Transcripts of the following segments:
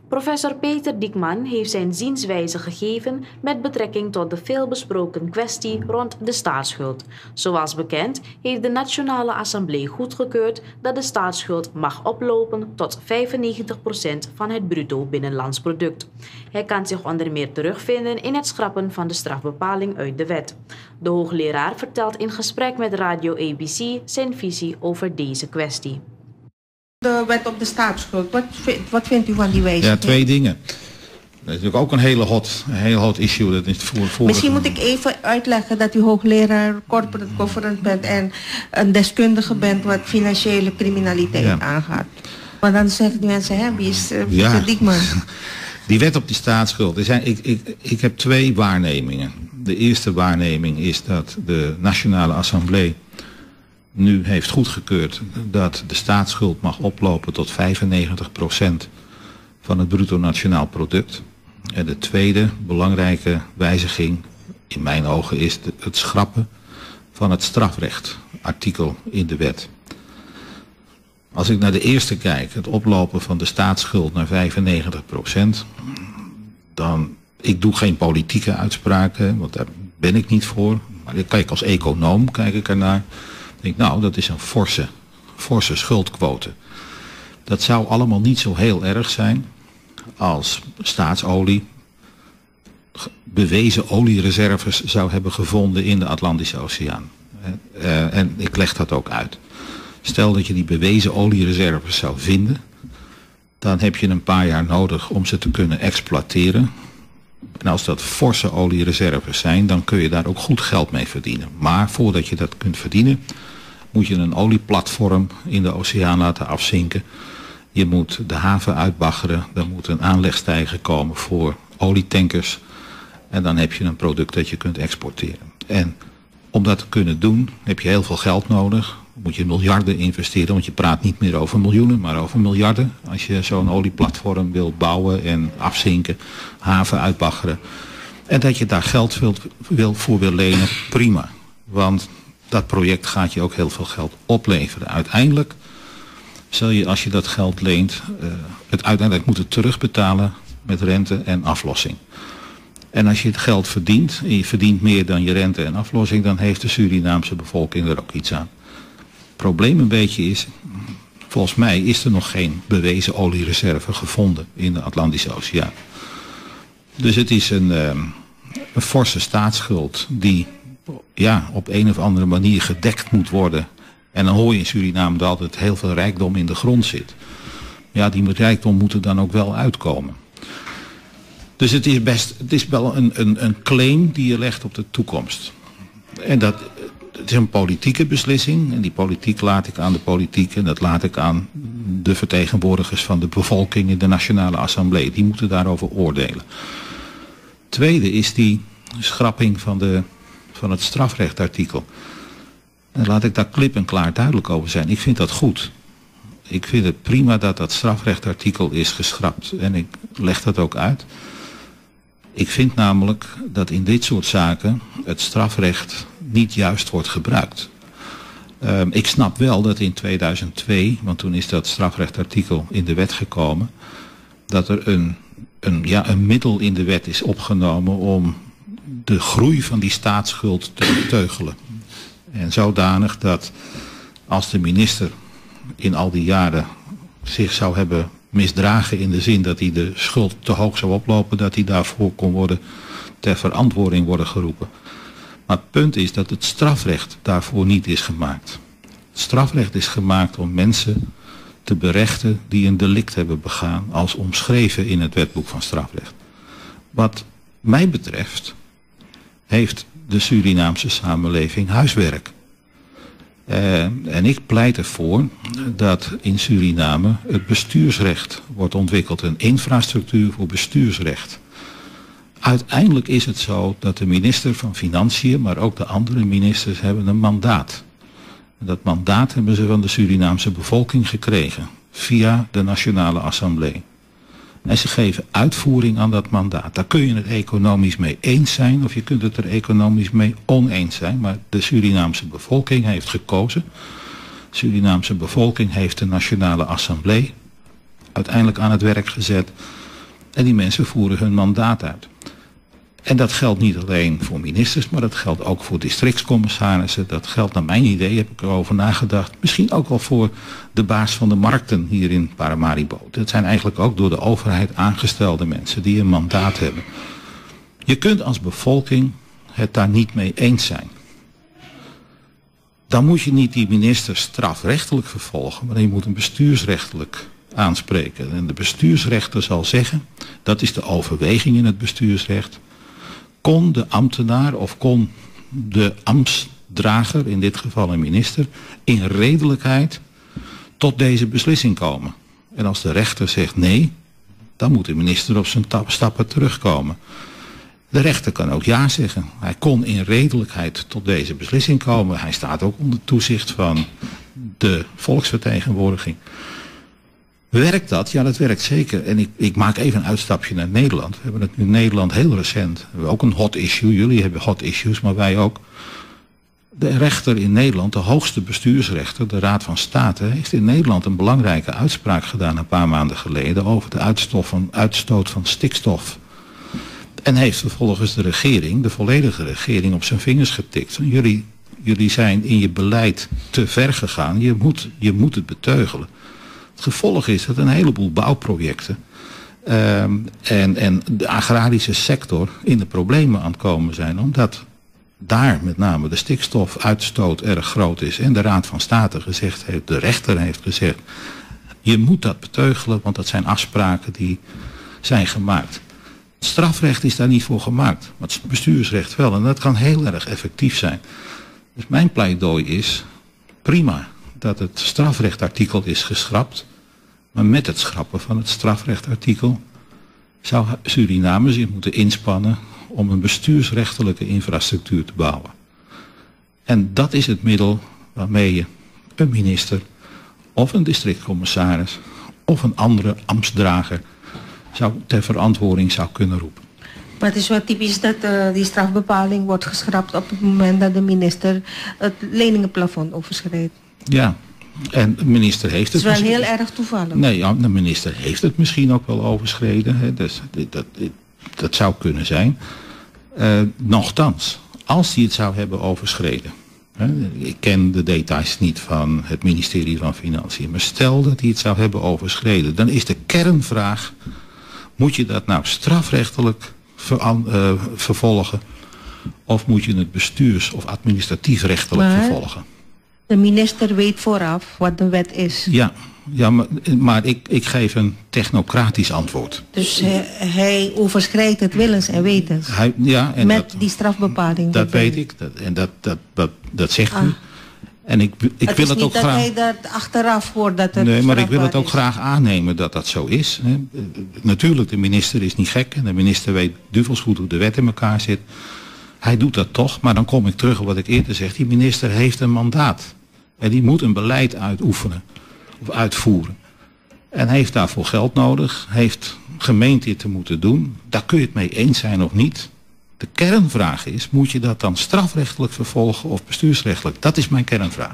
Professor Peter Diekman heeft zijn zienswijze gegeven met betrekking tot de veelbesproken kwestie rond de staatsschuld. Zoals bekend heeft de Nationale Assemblée goedgekeurd dat de staatsschuld mag oplopen tot 95% van het bruto binnenlands product. Hij kan zich onder meer terugvinden in het schrappen van de strafbepaling uit de wet. De hoogleraar vertelt in gesprek met Radio ABC zijn visie over deze kwestie. De wet op de staatsschuld, wat vindt u van die wijziging? Ja, twee dingen. Dat is natuurlijk ook een heel hot issue. Dat is Misschien moet ik even uitleggen dat u hoogleraar corporate governance bent en een deskundige bent wat financiële criminaliteit aangaat. Maar dan zeggen die mensen, hè, wie is Peter Diekman? Die wet op die staatsschuld. Ik heb twee waarnemingen. De eerste waarneming is dat de Nationale Assemblée nu heeft goedgekeurd dat de staatsschuld mag oplopen tot 95% van het bruto nationaal product. En de tweede belangrijke wijziging in mijn ogen is het schrappen van het strafrechtartikel in de wet. Als ik naar de eerste kijk, het oplopen van de staatsschuld naar 95%, dan, ik doe geen politieke uitspraken, want daar ben ik niet voor. Maar ik kijk als econoom, kijk ik ernaar. Ik denk, nou, dat is een forse schuldquote. Dat zou allemaal niet zo heel erg zijn als staatsolie bewezen oliereserves zou hebben gevonden in de Atlantische Oceaan. En ik leg dat ook uit. Stel dat je die bewezen oliereserves zou vinden, dan heb je een paar jaar nodig om ze te kunnen exploiteren. En als dat forse oliereserves zijn, dan kun je daar ook goed geld mee verdienen. Maar voordat je dat kunt verdienen, moet je een olieplatform in de oceaan laten afzinken. Je moet de haven uitbaggeren, er moet een aanlegstijger komen voor olietankers. En dan heb je een product dat je kunt exporteren. En om dat te kunnen doen, heb je heel veel geld nodig. Moet je miljarden investeren, want je praat niet meer over miljoenen, maar over miljarden. Als je zo'n olieplatform wil bouwen en afzinken, haven uitbaggeren. En dat je daar geld voor wil lenen, prima. Want dat project gaat je ook heel veel geld opleveren. Uiteindelijk zal je, als je dat geld leent, het uiteindelijk moeten terugbetalen met rente en aflossing. En als je het geld verdient, en je verdient meer dan je rente en aflossing, dan heeft de Surinaamse bevolking er ook iets aan. Het probleem een beetje is, volgens mij is er nog geen bewezen oliereserve gevonden in de Atlantische Oceaan. Dus het is een forse staatsschuld die op een of andere manier gedekt moet worden. En dan hoor je in Suriname dat altijd heel veel rijkdom in de grond zit. Ja, die rijkdom moet er dan ook wel uitkomen. Dus het is wel een claim die je legt op de toekomst. En het is een politieke beslissing. En die politiek laat ik aan de politiek en dat laat ik aan de vertegenwoordigers van de bevolking in de Nationale Assemblée. Die moeten daarover oordelen. Tweede is die schrapping van het strafrechtartikel. En laat ik daar klip en klaar duidelijk over zijn. Ik vind dat goed. Ik vind het prima dat dat strafrechtartikel is geschrapt. En ik leg dat ook uit. Ik vind namelijk dat in dit soort zaken het strafrecht niet juist wordt gebruikt. Ik snap wel dat in 2002, want toen is dat strafrechtartikel in de wet gekomen, dat er een middel in de wet is opgenomen om de groei van die staatsschuld te beteugelen. En zodanig dat als de minister in al die jaren zich zou hebben misdragen in de zin dat hij de schuld te hoog zou oplopen, dat hij daarvoor kon worden ter verantwoording worden geroepen. Maar het punt is dat het strafrecht daarvoor niet is gemaakt. Het strafrecht is gemaakt om mensen te berechten die een delict hebben begaan als omschreven in het wetboek van strafrecht. Wat mij betreft heeft de Surinaamse samenleving huiswerk. En ik pleit ervoor dat in Suriname het bestuursrecht wordt ontwikkeld, een infrastructuur voor bestuursrecht. Uiteindelijk is het zo dat de minister van Financiën, maar ook de andere ministers hebben een mandaat. En dat mandaat hebben ze van de Surinaamse bevolking gekregen, via de Nationale Assemblée. En ze geven uitvoering aan dat mandaat. Daar kun je het economisch mee eens zijn of je kunt het er economisch mee oneens zijn. Maar de Surinaamse bevolking heeft gekozen. De Surinaamse bevolking heeft de Nationale Assemblée uiteindelijk aan het werk gezet En die mensen voeren hun mandaat uit. En dat geldt niet alleen voor ministers, maar dat geldt ook voor districtscommissarissen. Dat geldt naar mijn idee, heb ik erover nagedacht. Misschien ook wel voor de baas van de markten hier in Paramaribo. Dat zijn eigenlijk ook door de overheid aangestelde mensen die een mandaat hebben. Je kunt als bevolking het daar niet mee eens zijn. Dan moet je niet die minister strafrechtelijk vervolgen, maar je moet hem bestuursrechtelijk aanspreken. En de bestuursrechter zal zeggen, dat is de overweging in het bestuursrecht, kon de ambtenaar of kon de ambtsdrager, in dit geval een minister, in redelijkheid tot deze beslissing komen. En als de rechter zegt nee, dan moet de minister op zijn stappen terugkomen. De rechter kan ook ja zeggen. Hij kon in redelijkheid tot deze beslissing komen. Hij staat ook onder toezicht van de volksvertegenwoordiging. Werkt dat? Ja, dat werkt zeker. En ik maak even een uitstapje naar Nederland. We hebben het nu in Nederland heel recent. We hebben ook een hot issue. Jullie hebben hot issues, maar wij ook. De rechter in Nederland, de hoogste bestuursrechter, de Raad van State, heeft in Nederland een belangrijke uitspraak gedaan een paar maanden geleden over de uitstoot van stikstof. En heeft vervolgens de regering, de volledige regering, op zijn vingers getikt. Jullie zijn in je beleid te ver gegaan. Je moet het beteugelen. Het gevolg is dat een heleboel bouwprojecten en de agrarische sector in de problemen aan het komen zijn. Omdat daar met name de stikstofuitstoot erg groot is. En de Raad van State gezegd heeft, de rechter heeft gezegd, je moet dat beteugelen, want dat zijn afspraken die zijn gemaakt. Het strafrecht is daar niet voor gemaakt, maar het bestuursrecht wel. En dat kan heel erg effectief zijn. Dus mijn pleidooi is prima dat het strafrechtartikel is geschrapt. Maar met het schrappen van het strafrechtartikel zou Suriname zich moeten inspannen om een bestuursrechtelijke infrastructuur te bouwen. En dat is het middel waarmee je een minister of een districtcommissaris of een andere ambtsdrager ter verantwoording zou kunnen roepen. Maar het is wel typisch dat die strafbepaling wordt geschrapt op het moment dat de minister het leningenplafond overschrijdt. Ja, en de minister heeft het. Het is wel heel erg toevallig. Nee, ja, de minister heeft het misschien ook wel overschreden. Hè, dus dat zou kunnen zijn. Nochtans, als hij het zou hebben overschreden. Hè, ik ken de details niet van het ministerie van Financiën. Maar stel dat hij het zou hebben overschreden. Dan is de kernvraag, moet je dat nou strafrechtelijk vervolgen? Of moet je het bestuurs- of administratief-rechtelijk vervolgen? De minister weet vooraf wat de wet is. Ja, maar ik geef een technocratisch antwoord. Dus hij overschrijdt het willens en wetens. Met die strafbepaling. Dat weet ik. Dat zegt u. En ik wil het ook graag. Het is niet dat hij dat achteraf hoort dat het. Nee, maar ik wil het ook graag aannemen dat dat zo is. Hè. Natuurlijk, de minister is niet gek en de minister weet duvels goed hoe de wet in elkaar zit. Hij doet dat toch, maar dan kom ik terug op wat ik eerder zeg. Die minister heeft een mandaat. En die moet een beleid uitoefenen of uitvoeren. En heeft daarvoor geld nodig, heeft gemeend dit te moeten doen. Daar kun je het mee eens zijn of niet. De kernvraag is, moet je dat dan strafrechtelijk vervolgen of bestuursrechtelijk? Dat is mijn kernvraag.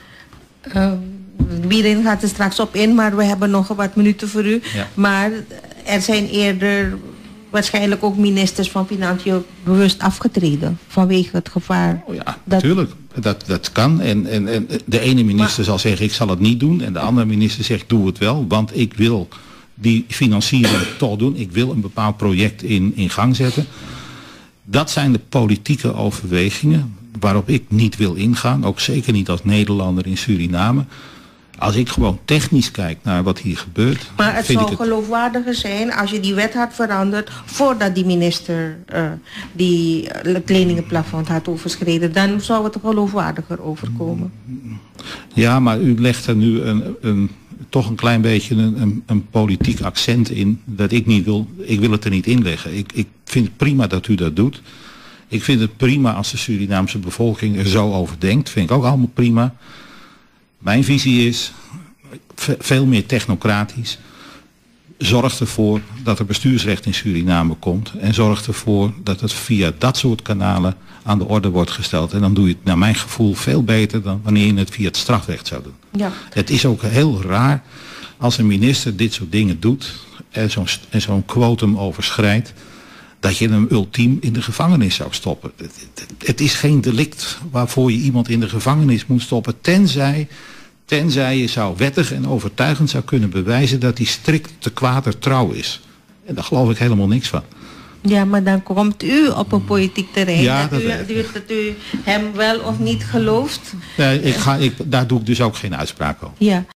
Bierin gaat er straks op in, maar we hebben nog wat minuten voor u. Ja. Maar er zijn eerder waarschijnlijk ook ministers van Financiën bewust afgetreden vanwege het gevaar. Oh ja, natuurlijk. Dat kan. En de ene minister zal zeggen, ik zal het niet doen. En de andere minister zegt, doe het wel. Want ik wil die financiering toch doen. Ik wil een bepaald project in gang zetten. Dat zijn de politieke overwegingen waarop ik niet wil ingaan. Ook zeker niet als Nederlander in Suriname. Als ik gewoon technisch kijk naar wat hier gebeurt. Maar het zou geloofwaardiger zijn als je die wet had veranderd voordat die minister het leningenplafond had overschreden. Dan zou het geloofwaardiger overkomen. Ja, maar u legt er nu toch een klein beetje een politiek accent in dat ik niet wil. Ik wil het er niet in leggen. Ik vind het prima dat u dat doet. Ik vind het prima als de Surinaamse bevolking er zo over denkt. Vind ik ook allemaal prima. Mijn visie is veel meer technocratisch. Zorg ervoor dat er bestuursrecht in Suriname komt. En zorg ervoor dat het via dat soort kanalen aan de orde wordt gesteld. En dan doe je het naar mijn gevoel veel beter dan wanneer je het via het strafrecht zou doen. Ja. Het is ook heel raar als een minister dit soort dingen doet en zo'n quotum overschrijdt, dat je hem ultiem in de gevangenis zou stoppen. Het is geen delict waarvoor je iemand in de gevangenis moet stoppen, tenzij je zou wettig en overtuigend zou kunnen bewijzen dat hij strikt te kwader trouw is. En daar geloof ik helemaal niks van. Ja, maar dan komt u op een politiek terrein. Ja, dat u hem wel of niet gelooft. Nee, daar doe ik dus ook geen uitspraak over. Ja,